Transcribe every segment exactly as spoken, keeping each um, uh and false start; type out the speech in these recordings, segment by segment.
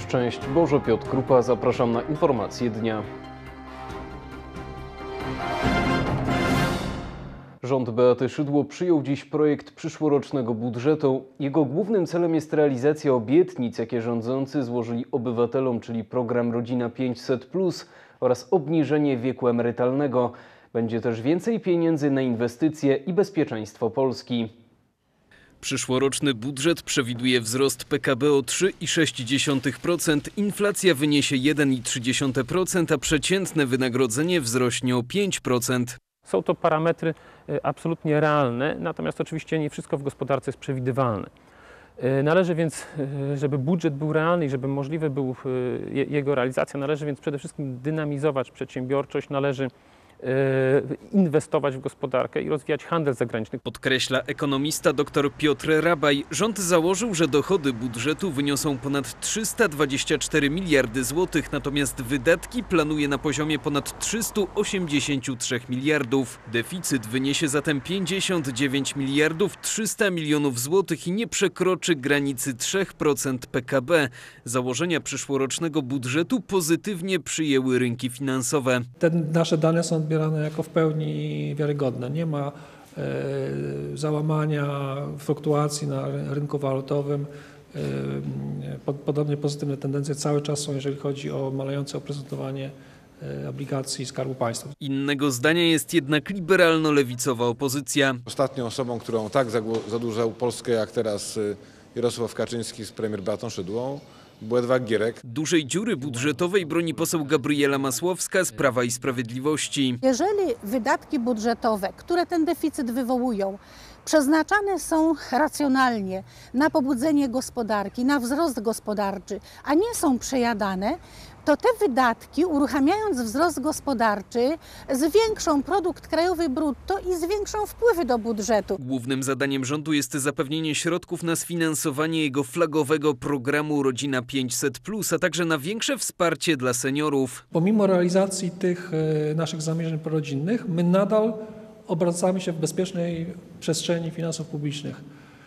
Szczęść Boże, Piotr Krupa, zapraszam na informacje dnia. Rząd Beaty Szydło przyjął dziś projekt przyszłorocznego budżetu. Jego głównym celem jest realizacja obietnic, jakie rządzący złożyli obywatelom, czyli program Rodzina pięćset plus oraz obniżenie wieku emerytalnego. Będzie też więcej pieniędzy na inwestycje i bezpieczeństwo Polski. Przyszłoroczny budżet przewiduje wzrost P K B o trzy i sześć dziesiątych procent, inflacja wyniesie jeden i trzy dziesiąte procent, a przeciętne wynagrodzenie wzrośnie o pięć procent. Są to parametry absolutnie realne, natomiast oczywiście nie wszystko w gospodarce jest przewidywalne. Należy więc, żeby budżet był realny i żeby możliwy był jego realizacja, należy więc przede wszystkim dynamizować przedsiębiorczość, należy inwestować w gospodarkę i rozwijać handel zagraniczny. Podkreśla ekonomista dr Piotr Rabaj. Rząd założył, że dochody budżetu wyniosą ponad trzysta dwadzieścia cztery miliardy złotych, natomiast wydatki planuje na poziomie ponad trzysta osiemdziesiąt trzy miliardów. Deficyt wyniesie zatem pięćdziesiąt dziewięć miliardów trzysta milionów złotych i nie przekroczy granicy trzy procent P K B. Założenia przyszłorocznego budżetu pozytywnie przyjęły rynki finansowe. Te nasze dane są odbierane jako w pełni wiarygodne. Nie ma e, załamania, fluktuacji na rynku walutowym. E, podobnie pozytywne tendencje cały czas są, jeżeli chodzi o malejące oprocentowanie e, obligacji Skarbu Państwa. Innego zdania jest jednak liberalno-lewicowa opozycja. Ostatnią osobą, którą tak zadłużał Polskę jak teraz Jarosław Kaczyński z premier Beatą Szydłą, był Edward Gierek. Dużej dziury budżetowej broni poseł Gabriela Masłowska z Prawa i Sprawiedliwości. Jeżeli wydatki budżetowe, które ten deficyt wywołują, przeznaczane są racjonalnie na pobudzenie gospodarki, na wzrost gospodarczy, a nie są przejadane, to te wydatki, uruchamiając wzrost gospodarczy, zwiększą produkt krajowy brutto i zwiększą wpływy do budżetu. Głównym zadaniem rządu jest zapewnienie środków na sfinansowanie jego flagowego programu Rodzina pięćset plus, a także na większe wsparcie dla seniorów. Pomimo realizacji tych naszych zamierzeń prorodzinnych, my nadal obracamy się w bezpiecznej przestrzeni finansów publicznych.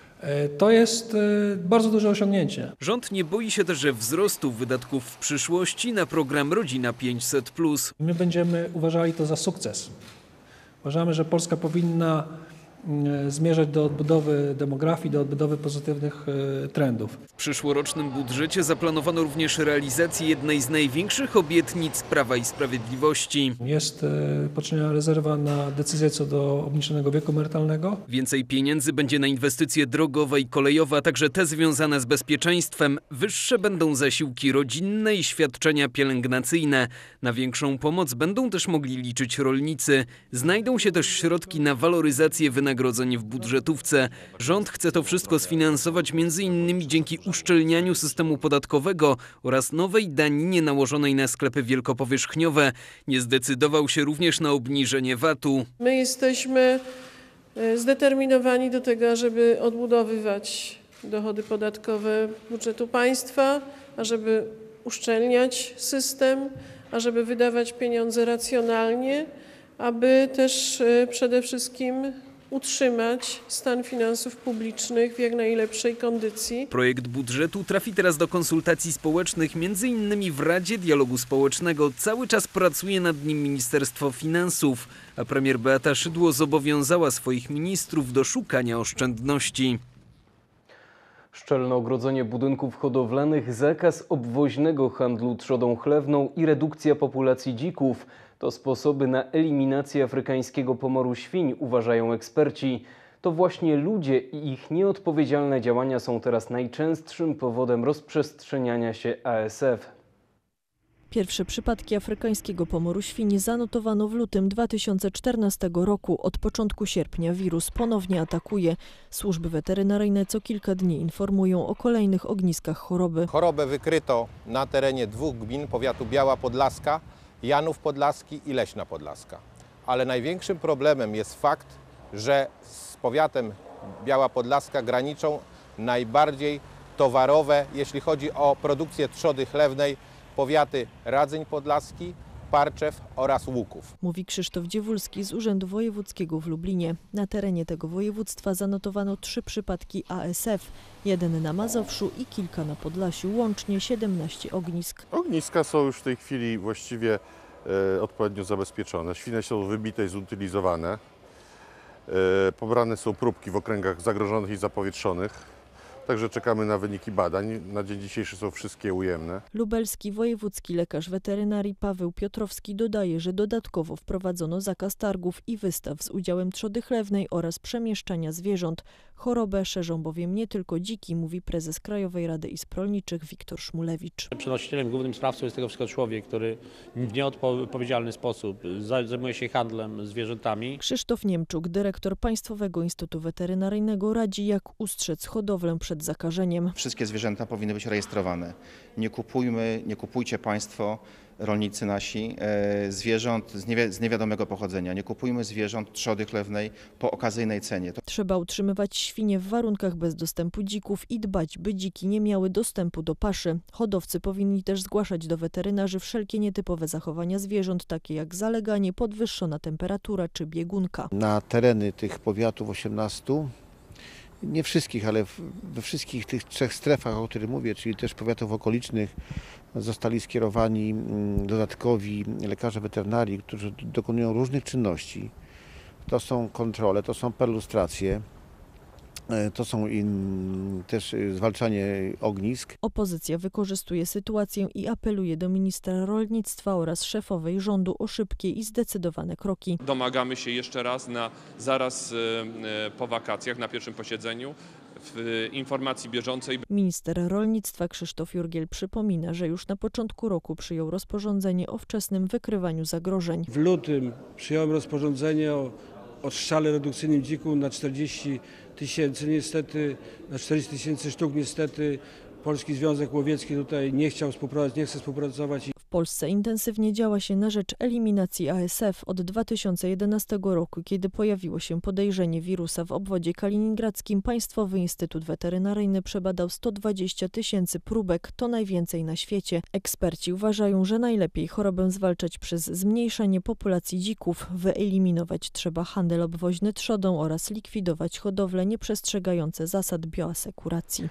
To jest bardzo duże osiągnięcie. Rząd nie boi się też wzrostu wydatków w przyszłości na program Rodzina pięćset plus. My będziemy uważali to za sukces. Uważamy, że Polska powinna zmierzać do odbudowy demografii, do odbudowy pozytywnych trendów. W przyszłorocznym budżecie zaplanowano również realizację jednej z największych obietnic Prawa i Sprawiedliwości. Jest poczyniona rezerwa na decyzję co do obniżonego wieku emerytalnego. Więcej pieniędzy będzie na inwestycje drogowe i kolejowe, a także te związane z bezpieczeństwem. Wyższe będą zasiłki rodzinne i świadczenia pielęgnacyjne. Na większą pomoc będą też mogli liczyć rolnicy. Znajdą się też środki na waloryzację wynagrodzeń w budżetówce. Rząd chce to wszystko sfinansować między innymi dzięki uszczelnianiu systemu podatkowego oraz nowej daninie nałożonej na sklepy wielkopowierzchniowe. Nie zdecydował się również na obniżenie V A T-u. My jesteśmy zdeterminowani do tego, żeby odbudowywać dochody podatkowe budżetu państwa, ażeby uszczelniać system, ażeby wydawać pieniądze racjonalnie, aby też przede wszystkim utrzymać stan finansów publicznych w jak najlepszej kondycji. Projekt budżetu trafi teraz do konsultacji społecznych, między innymi w Radzie Dialogu Społecznego. Cały czas pracuje nad nim Ministerstwo Finansów, a premier Beata Szydło zobowiązała swoich ministrów do szukania oszczędności. Szczelne ogrodzenie budynków hodowlanych, zakaz obwoźnego handlu trzodą chlewną i redukcja populacji dzików to sposoby na eliminację afrykańskiego pomoru świń, uważają eksperci. To właśnie ludzie i ich nieodpowiedzialne działania są teraz najczęstszym powodem rozprzestrzeniania się A S F. Pierwsze przypadki afrykańskiego pomoru świń zanotowano w lutym dwa tysiące czternastego roku. Od początku sierpnia wirus ponownie atakuje. Służby weterynaryjne co kilka dni informują o kolejnych ogniskach choroby. Chorobę wykryto na terenie dwóch gmin powiatu Biała Podlaska, Janów Podlaski i Leśna Podlaska. Ale największym problemem jest fakt, że z powiatem Biała Podlaska graniczą najbardziej towarowe, jeśli chodzi o produkcję trzody chlewnej, powiaty Radzyń Podlaski parczew oraz łuków. Mówi Krzysztof Dziewulski z Urzędu Wojewódzkiego w Lublinie. Na terenie tego województwa zanotowano trzy przypadki A S F, jeden na Mazowszu i kilka na Podlasiu, łącznie siedemnaście ognisk. Ogniska są już w tej chwili właściwie e, odpowiednio zabezpieczone. Świnie są wybite i zutylizowane. E, pobrane są próbki w okręgach zagrożonych i zapowietrzonych. Także czekamy na wyniki badań. Na dzień dzisiejszy są wszystkie ujemne. Lubelski wojewódzki lekarz weterynarii Paweł Piotrowski dodaje, że dodatkowo wprowadzono zakaz targów i wystaw z udziałem trzody chlewnej oraz przemieszczania zwierząt. Chorobę szerzą bowiem nie tylko dziki, mówi prezes Krajowej Rady Izb Rolniczych Wiktor Szmulewicz. Przenosicielem, głównym sprawcą jest tego wszystko człowiek, który w nieodpowiedzialny sposób zajmuje się handlem zwierzętami. Krzysztof Niemczuk, dyrektor Państwowego Instytutu Weterynaryjnego, radzi, jak ustrzec hodowlę przed zakażeniem. Wszystkie zwierzęta powinny być rejestrowane. Nie kupujmy, nie kupujcie Państwo, rolnicy nasi, e, zwierząt z, niewi z niewiadomego pochodzenia. Nie kupujmy zwierząt trzody chlewnej po okazyjnej cenie. To... Trzeba utrzymywać świnie w warunkach bez dostępu dzików i dbać, by dziki nie miały dostępu do paszy. Hodowcy powinni też zgłaszać do weterynarzy wszelkie nietypowe zachowania zwierząt, takie jak zaleganie, podwyższona temperatura czy biegunka. Na tereny tych powiatów osiemnastu, nie wszystkich, ale we wszystkich tych trzech strefach, o których mówię, czyli też powiatów okolicznych, zostali skierowani dodatkowi lekarze weterynarii, którzy dokonują różnych czynności. To są kontrole, to są perlustracje, to są in, też zwalczanie ognisk. Opozycja wykorzystuje sytuację i apeluje do ministra rolnictwa oraz szefowej rządu o szybkie i zdecydowane kroki. Domagamy się jeszcze raz na zaraz po wakacjach, na pierwszym posiedzeniu, w informacji bieżącej. Minister rolnictwa Krzysztof Jurgiel przypomina, że już na początku roku przyjął rozporządzenie o wczesnym wykrywaniu zagrożeń. W lutym przyjąłem rozporządzenie o odstrzale redukcyjnym dzików na czterdzieści tysięcy, niestety na czterdzieści tysięcy sztuk, niestety Polski Związek Łowiecki tutaj nie chciał współpracować, nie chce współpracować. W Polsce intensywnie działa się na rzecz eliminacji A S F od dwa tysiące jedenastego roku, kiedy pojawiło się podejrzenie wirusa w obwodzie kaliningradzkim. Państwowy Instytut Weterynaryjny przebadał sto dwadzieścia tysięcy próbek, to najwięcej na świecie. Eksperci uważają, że najlepiej chorobę zwalczać przez zmniejszanie populacji dzików. Wyeliminować trzeba handel obwoźny trzodą oraz likwidować hodowle nieprzestrzegające zasad bioasekuracji.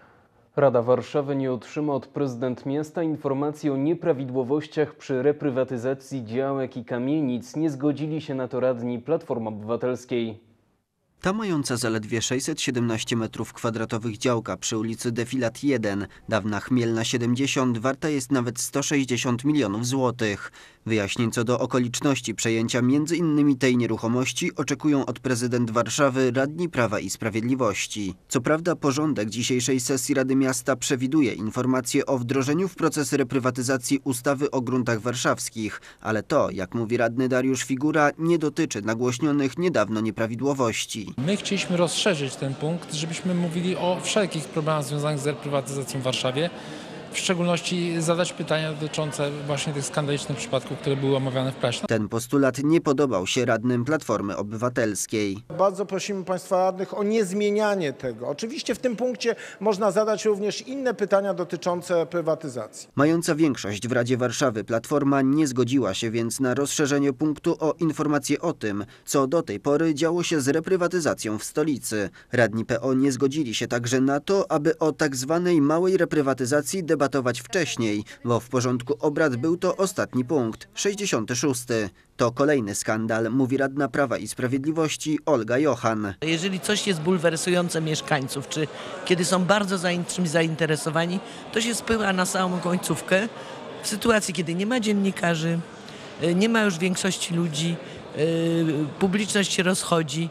Rada Warszawy nie otrzyma od prezydent miasta informacji o nieprawidłowościach przy reprywatyzacji działek i kamienic. Nie zgodzili się na to radni Platformy Obywatelskiej. Ta mająca zaledwie sześćset siedemnaście metrów kwadratowych działka przy ulicy Defilat jeden, dawna Chmielna siedemdziesiąt, warta jest nawet sto sześćdziesiąt milionów złotych. Wyjaśnień co do okoliczności przejęcia między innymi tej nieruchomości oczekują od prezydent Warszawy radni Prawa i Sprawiedliwości. Co prawda porządek dzisiejszej sesji Rady Miasta przewiduje informacje o wdrożeniu w proces reprywatyzacji ustawy o gruntach warszawskich, ale to, jak mówi radny Dariusz Figura, nie dotyczy nagłośnionych niedawno nieprawidłowości. My chcieliśmy rozszerzyć ten punkt, żebyśmy mówili o wszelkich problemach związanych z reprywatyzacją w Warszawie, w szczególności zadać pytania dotyczące właśnie tych skandalicznych przypadków, które były omawiane w prasie. Ten postulat nie podobał się radnym Platformy Obywatelskiej. Bardzo prosimy Państwa radnych o niezmienianie tego. Oczywiście w tym punkcie można zadać również inne pytania dotyczące prywatyzacji. Mająca większość w Radzie Warszawy Platforma nie zgodziła się więc na rozszerzenie punktu o informacje o tym, co do tej pory działo się z reprywatyzacją w stolicy. Radni P O nie zgodzili się także na to, aby o tak zwanej małej reprywatyzacji debatować wcześniej, bo w porządku obrad był to ostatni punkt, sześćdziesiąty szósty. To kolejny skandal, mówi radna Prawa i Sprawiedliwości Olga Jochan. Jeżeli coś jest bulwersujące mieszkańców, czy kiedy są bardzo czymś zainteresowani, to się spływa na samą końcówkę. W sytuacji, kiedy nie ma dziennikarzy, nie ma już większości ludzi, publiczność się rozchodzi.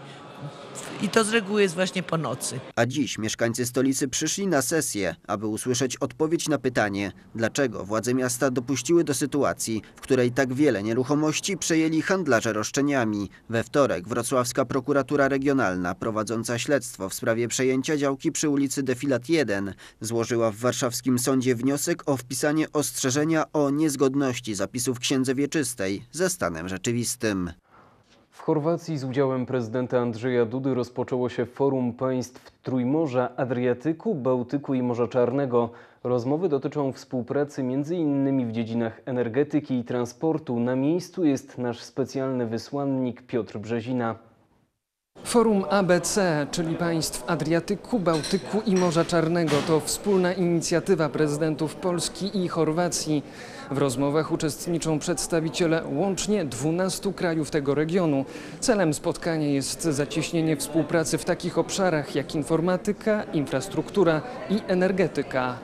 I to z reguły jest właśnie po nocy. A dziś mieszkańcy stolicy przyszli na sesję, aby usłyszeć odpowiedź na pytanie, dlaczego władze miasta dopuściły do sytuacji, w której tak wiele nieruchomości przejęli handlarze roszczeniami. We wtorek wrocławska prokuratura regionalna, prowadząca śledztwo w sprawie przejęcia działki przy ulicy Defilat jeden, złożyła w warszawskim sądzie wniosek o wpisanie ostrzeżenia o niezgodności zapisów księdze wieczystej ze stanem rzeczywistym. W Chorwacji z udziałem prezydenta Andrzeja Dudy rozpoczęło się Forum Państw Trójmorza, Adriatyku, Bałtyku i Morza Czarnego. Rozmowy dotyczą współpracy między innymi w dziedzinach energetyki i transportu. Na miejscu jest nasz specjalny wysłannik Piotr Brzezina. Forum A B C, czyli państw Adriatyku, Bałtyku i Morza Czarnego, to wspólna inicjatywa prezydentów Polski i Chorwacji. W rozmowach uczestniczą przedstawiciele łącznie dwunastu krajów tego regionu. Celem spotkania jest zacieśnienie współpracy w takich obszarach jak informatyka, infrastruktura i energetyka.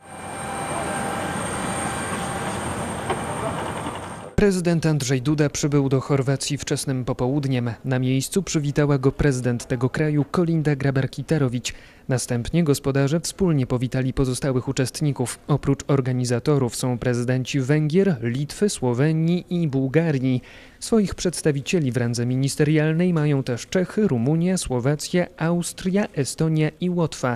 Prezydent Andrzej Duda przybył do Chorwacji wczesnym popołudniem. Na miejscu przywitała go prezydent tego kraju Kolinda Grabar-Kitarović. Następnie gospodarze wspólnie powitali pozostałych uczestników. Oprócz organizatorów są prezydenci Węgier, Litwy, Słowenii i Bułgarii. Swoich przedstawicieli w randze ministerialnej mają też Czechy, Rumunia, Słowacja, Austria, Estonia i Łotwa.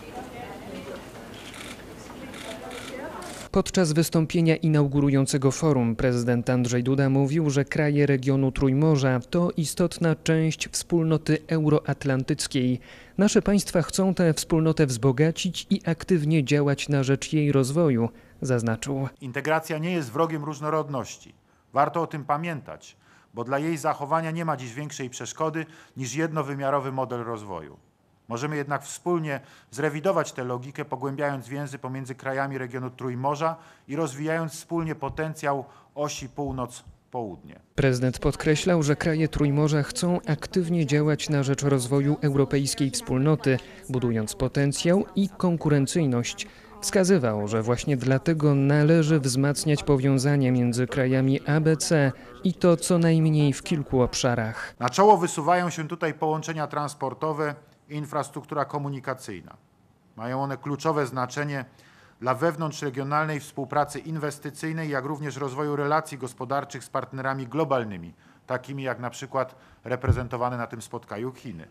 Podczas wystąpienia inaugurującego forum prezydent Andrzej Duda mówił, że kraje regionu Trójmorza to istotna część wspólnoty euroatlantyckiej. Nasze państwa chcą tę wspólnotę wzbogacić i aktywnie działać na rzecz jej rozwoju, zaznaczył. Integracja nie jest wrogiem różnorodności. Warto o tym pamiętać, bo dla jej zachowania nie ma dziś większej przeszkody niż jednowymiarowy model rozwoju. Możemy jednak wspólnie zrewidować tę logikę, pogłębiając więzy pomiędzy krajami regionu Trójmorza i rozwijając wspólnie potencjał osi północ-południe. Prezydent podkreślał, że kraje Trójmorza chcą aktywnie działać na rzecz rozwoju europejskiej wspólnoty, budując potencjał i konkurencyjność. Wskazywał, że właśnie dlatego należy wzmacniać powiązania między krajami A B C i to co najmniej w kilku obszarach. Na czoło wysuwają się tutaj połączenia transportowe i infrastruktura komunikacyjna. Mają one kluczowe znaczenie dla wewnątrzregionalnej współpracy inwestycyjnej, jak również rozwoju relacji gospodarczych z partnerami globalnymi, takimi jak na przykład reprezentowane na tym spotkaniu Chiny.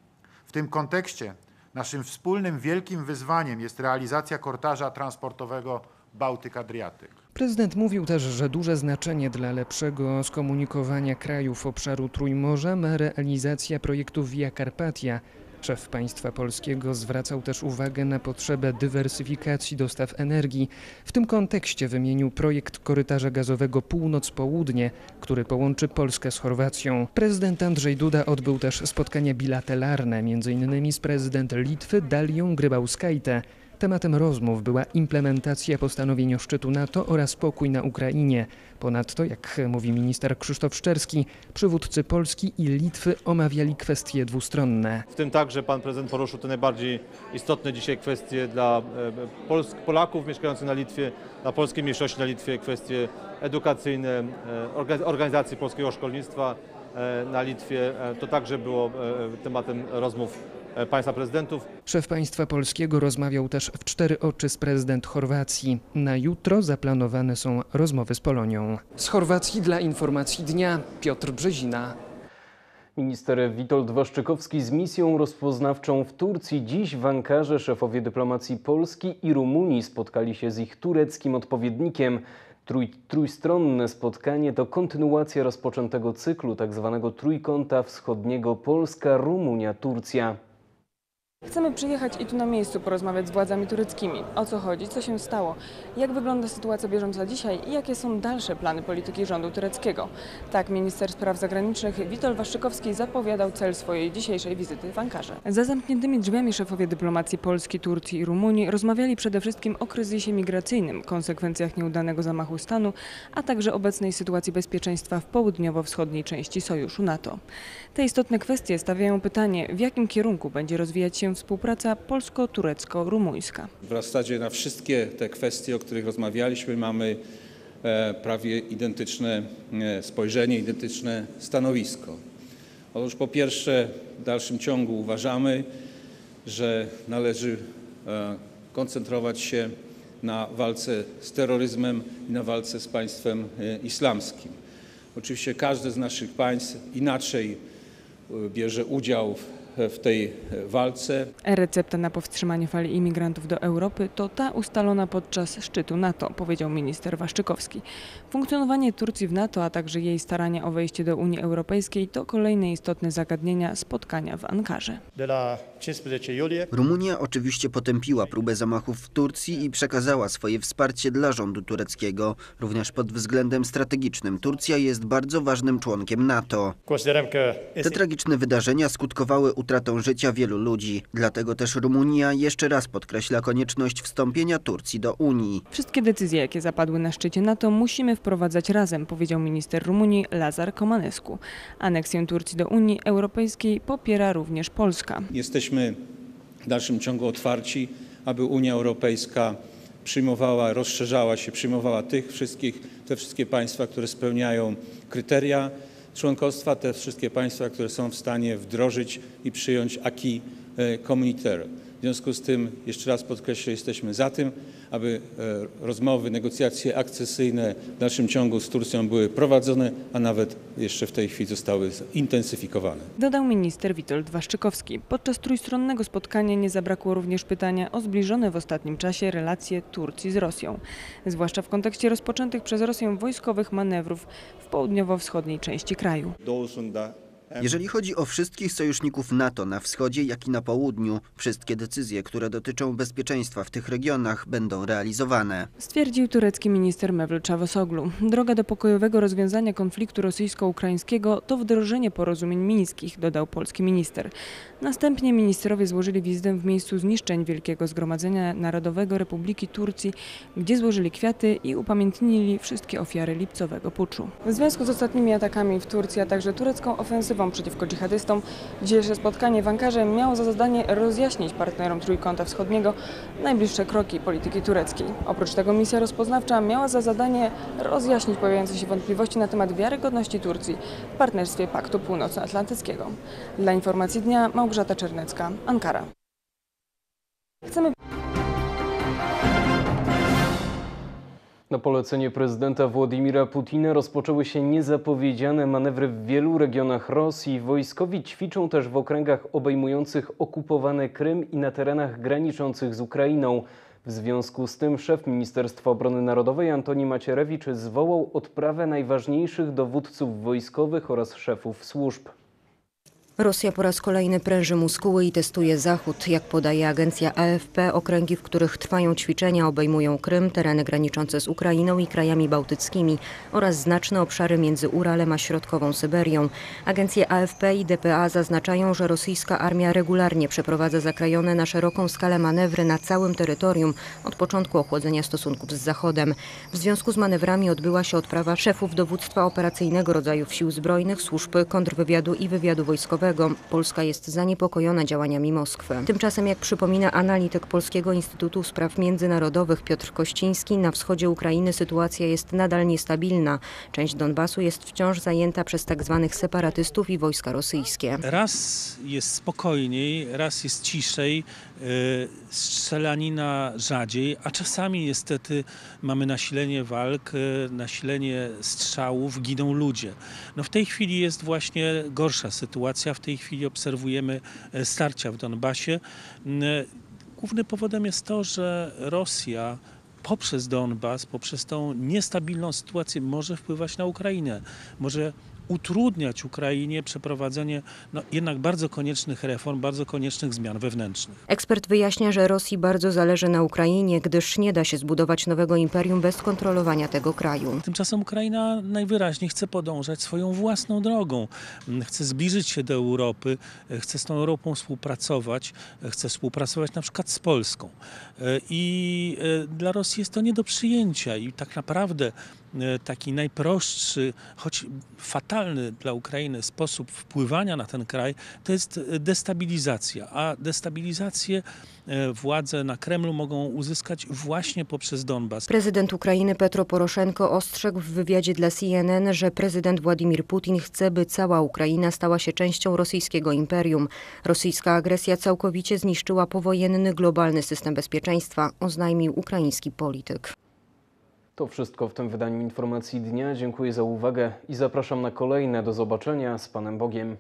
W tym kontekście naszym wspólnym wielkim wyzwaniem jest realizacja korytarza transportowego Bałtyk-Adriatyk. Prezydent mówił też, że duże znaczenie dla lepszego skomunikowania krajów obszaru Trójmorza ma realizacja projektu Via Carpatia. Szef państwa polskiego zwracał też uwagę na potrzebę dywersyfikacji dostaw energii. W tym kontekście wymienił projekt korytarza gazowego Północ-Południe, który połączy Polskę z Chorwacją. Prezydent Andrzej Duda odbył też spotkania bilateralne, między innymi z prezydent Litwy Dalią Grybauskaitę. Tematem rozmów była implementacja postanowień szczytu NATO oraz pokój na Ukrainie. Ponadto, jak mówi minister Krzysztof Szczerski, przywódcy Polski i Litwy omawiali kwestie dwustronne. W tym także pan prezydent poruszył te najbardziej istotne dzisiaj kwestie dla Pols- Polaków mieszkających na Litwie, dla polskiej mniejszości na Litwie, kwestie edukacyjne, organizacji polskiego szkolnictwa na Litwie. To także było tematem rozmów państwa prezydentów. Szef państwa polskiego rozmawiał też w cztery oczy z prezydent Chorwacji. Na jutro zaplanowane są rozmowy z Polonią. Z Chorwacji dla informacji dnia Piotr Brzezina. Minister Witold Waszczykowski z misją rozpoznawczą w Turcji. Dziś w Ankarze szefowie dyplomacji Polski i Rumunii spotkali się z ich tureckim odpowiednikiem. Trój, trójstronne spotkanie to kontynuacja rozpoczętego cyklu tzw. trójkąta wschodniego Polska, Rumunia, Turcja. Chcemy przyjechać i tu na miejscu porozmawiać z władzami tureckimi. O co chodzi, co się stało, jak wygląda sytuacja bieżąca dzisiaj i jakie są dalsze plany polityki rządu tureckiego. Tak minister spraw zagranicznych Witold Waszczykowski zapowiadał cel swojej dzisiejszej wizyty w Ankarze. Za zamkniętymi drzwiami szefowie dyplomacji Polski, Turcji i Rumunii rozmawiali przede wszystkim o kryzysie migracyjnym, konsekwencjach nieudanego zamachu stanu, a także obecnej sytuacji bezpieczeństwa w południowo-wschodniej części sojuszu NATO. Te istotne kwestie stawiają pytanie, w jakim kierunku będzie rozwijać się współpraca polsko-turecko-rumuńska. W zasadzie na wszystkie te kwestie, o których rozmawialiśmy, mamy prawie identyczne spojrzenie, identyczne stanowisko. Otóż po pierwsze, w dalszym ciągu uważamy, że należy koncentrować się na walce z terroryzmem i na walce z państwem islamskim. Oczywiście każde z naszych państw inaczej bierze udział w w tej walce. Recepta na powstrzymanie fali imigrantów do Europy to ta ustalona podczas szczytu NATO, powiedział minister Waszczykowski. Funkcjonowanie Turcji w NATO, a także jej starania o wejście do Unii Europejskiej to kolejne istotne zagadnienia spotkania w Ankarze. De la Rumunia oczywiście potępiła próbę zamachów w Turcji i przekazała swoje wsparcie dla rządu tureckiego. Również pod względem strategicznym Turcja jest bardzo ważnym członkiem NATO. Te tragiczne wydarzenia skutkowały utratą życia wielu ludzi. Dlatego też Rumunia jeszcze raz podkreśla konieczność wstąpienia Turcji do Unii. Wszystkie decyzje, jakie zapadły na szczycie NATO, musimy wprowadzać razem, powiedział minister Rumunii Lazar Comănescu. Aneksję Turcji do Unii Europejskiej popiera również Polska. Jesteśmy w dalszym ciągu otwarci, aby Unia Europejska przyjmowała, rozszerzała się, przyjmowała tych wszystkich, te wszystkie państwa, które spełniają kryteria członkostwa, te wszystkie państwa, które są w stanie wdrożyć i przyjąć acquis communautaire. W związku z tym, jeszcze raz podkreślę, jesteśmy za tym, aby rozmowy, negocjacje akcesyjne w dalszym ciągu z Turcją były prowadzone, a nawet jeszcze w tej chwili zostały zintensyfikowane. Dodał minister Witold Waszczykowski. Podczas trójstronnego spotkania nie zabrakło również pytania o zbliżone w ostatnim czasie relacje Turcji z Rosją, zwłaszcza w kontekście rozpoczętych przez Rosję wojskowych manewrów w południowo-wschodniej części kraju. Jeżeli chodzi o wszystkich sojuszników NATO na wschodzie, jak i na południu, wszystkie decyzje, które dotyczą bezpieczeństwa w tych regionach, będą realizowane. Stwierdził turecki minister Mevlut Cavusoglu. Droga do pokojowego rozwiązania konfliktu rosyjsko-ukraińskiego to wdrożenie porozumień mińskich, dodał polski minister. Następnie ministrowie złożyli wizytę w miejscu zniszczeń Wielkiego Zgromadzenia Narodowego Republiki Turcji, gdzie złożyli kwiaty i upamiętnili wszystkie ofiary lipcowego puczu. W związku z ostatnimi atakami w Turcji, a także turecką ofensywą przeciwko dżihadystom, dzisiejsze spotkanie w Ankarze miało za zadanie rozjaśnić partnerom Trójkąta Wschodniego najbliższe kroki polityki tureckiej. Oprócz tego misja rozpoznawcza miała za zadanie rozjaśnić pojawiające się wątpliwości na temat wiarygodności Turcji w partnerstwie Paktu Północnoatlantyckiego. Dla informacji dnia Małgorzata Czernecka, Ankara. Chcemy Na polecenie prezydenta Władimira Putina rozpoczęły się niezapowiedziane manewry w wielu regionach Rosji. Wojskowi ćwiczą też w okręgach obejmujących okupowane Krym i na terenach graniczących z Ukrainą. W związku z tym szef Ministerstwa Obrony Narodowej Antoni Macierewicz zwołał odprawę najważniejszych dowódców wojskowych oraz szefów służb. Rosja po raz kolejny pręży muskuły i testuje Zachód. Jak podaje agencja A F P, okręgi, w których trwają ćwiczenia, obejmują Krym, tereny graniczące z Ukrainą i krajami bałtyckimi oraz znaczne obszary między Uralem a środkową Syberią. Agencje A F P i D P A zaznaczają, że rosyjska armia regularnie przeprowadza zakrojone na szeroką skalę manewry na całym terytorium od początku ochłodzenia stosunków z Zachodem. W związku z manewrami odbyła się odprawa szefów dowództwa operacyjnego rodzajów sił zbrojnych, służb kontrwywiadu i wywiadu wojskowego. Polska jest zaniepokojona działaniami Moskwy. Tymczasem, jak przypomina analityk Polskiego Instytutu Spraw Międzynarodowych Piotr Kościński, na wschodzie Ukrainy sytuacja jest nadal niestabilna. Część Donbasu jest wciąż zajęta przez tak zwanych separatystów i wojska rosyjskie. Raz jest spokojniej, raz jest ciszej, strzelanina rzadziej, a czasami niestety mamy nasilenie walk, nasilenie strzałów, giną ludzie. No w tej chwili jest właśnie gorsza sytuacja. W tej chwili obserwujemy starcia w Donbasie. Głównym powodem jest to, że Rosja poprzez Donbas, poprzez tą niestabilną sytuację może wpływać na Ukrainę. Może utrudniać Ukrainie przeprowadzenie no, jednak bardzo koniecznych reform, bardzo koniecznych zmian wewnętrznych. Ekspert wyjaśnia, że Rosji bardzo zależy na Ukrainie, gdyż nie da się zbudować nowego imperium bez kontrolowania tego kraju. Tymczasem Ukraina najwyraźniej chce podążać swoją własną drogą. Chce zbliżyć się do Europy, chce z tą Europą współpracować, chce współpracować na przykład z Polską. I dla Rosji jest to nie do przyjęcia i tak naprawdę taki najprostszy, choć fatalny dla Ukrainy sposób wpływania na ten kraj, to jest destabilizacja. A destabilizację władze na Kremlu mogą uzyskać właśnie poprzez Donbas. Prezydent Ukrainy Petro Poroszenko ostrzegł w wywiadzie dla C N N, że prezydent Władimir Putin chce, by cała Ukraina stała się częścią rosyjskiego imperium. Rosyjska agresja całkowicie zniszczyła powojenny globalny system bezpieczeństwa, oznajmił ukraiński polityk. To wszystko w tym wydaniu Informacji Dnia. Dziękuję za uwagę i zapraszam na kolejne. Do zobaczenia. Z Panem Bogiem.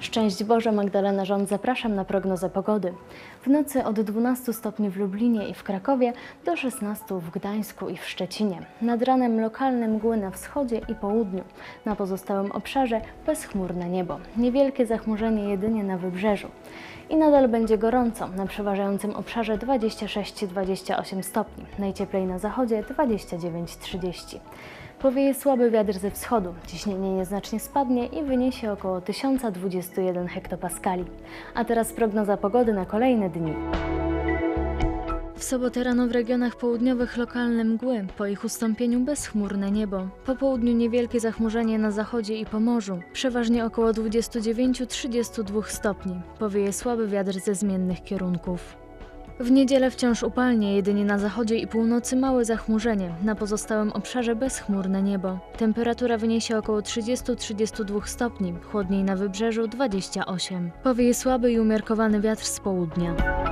Szczęść Boże, Magdalena Rząd, zapraszam na prognozę pogody. W nocy od dwunastu stopni w Lublinie i w Krakowie do szesnastu w Gdańsku i w Szczecinie. Nad ranem lokalne mgły na wschodzie i południu. Na pozostałym obszarze bezchmurne niebo. Niewielkie zachmurzenie jedynie na wybrzeżu. I nadal będzie gorąco, na przeważającym obszarze dwadzieścia sześć do dwudziestu ośmiu stopni. Najcieplej na zachodzie dwadzieścia dziewięć do trzydziestu. Powieje słaby wiatr ze wschodu, ciśnienie nieznacznie spadnie i wyniesie około tysiąc dwadzieścia jeden hektopaskali. A teraz prognoza pogody na kolejne dni. W sobotę rano w regionach południowych lokalne mgły, po ich ustąpieniu bezchmurne niebo. Po południu niewielkie zachmurzenie na zachodzie i Pomorzu, przeważnie około dwudziestu dziewięciu do trzydziestu dwóch stopni. Powieje słaby wiatr ze zmiennych kierunków. W niedzielę wciąż upalnie, jedynie na zachodzie i północy małe zachmurzenie, na pozostałym obszarze bezchmurne niebo. Temperatura wyniesie około trzydziestu do trzydziestu dwóch stopni, chłodniej na wybrzeżu dwadzieścia osiem. Powieje słaby i umiarkowany wiatr z południa.